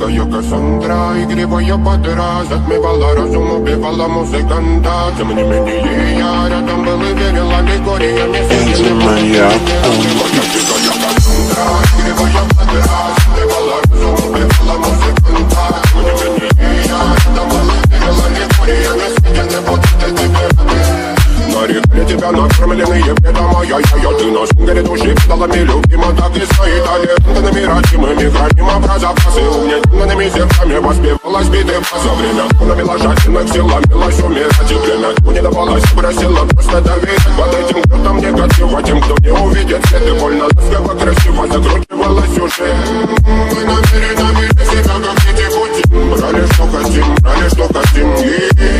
Дикая Кассандра, игривая подра, затмевала разум, убивала музыканта. Тем не менее я рядом был и верила легориями. Дикая Кассандра, игривая подра, затмевала разум, убивала музыканта. Тем не менее я рядом был и верила легориями. Съедены вот эти города. Нарекли тебя накормленные бредом, ай-яй-яй, ты на шунгере души педалами любима, так и стоит талентами родимыми, храним образопасы, угнетенными сердцами воспевалась биты за время, навела жадных сил, ломилась умирать, и время не давалось, просила просто доверять под этим кто-то негатив, а тем, кто не увидит свет, и больно ласково, красиво закручивалась уже. Мы намеренно себя как дети будем, брали что хотим,